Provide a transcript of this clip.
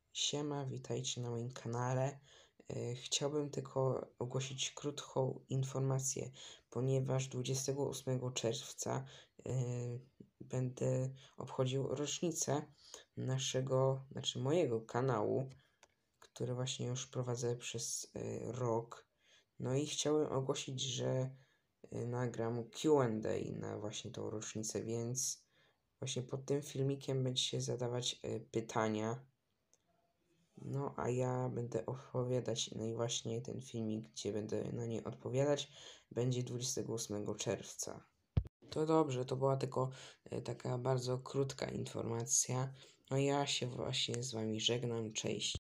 Siema, witajcie na moim kanale. Chciałbym tylko ogłosić krótką informację, ponieważ 28 czerwca będę obchodził rocznicę mojego kanału, który właśnie już prowadzę przez rok. No i chciałem ogłosić, że nagram Q&A na właśnie tą rocznicę, więc właśnie pod tym filmikiem będziecie zadawać pytania. No, a ja będę odpowiadać, no i właśnie ten filmik, gdzie będę na nie odpowiadać, będzie 28 czerwca. To dobrze, to była tylko taka bardzo krótka informacja. No ja się właśnie z wami żegnam, cześć.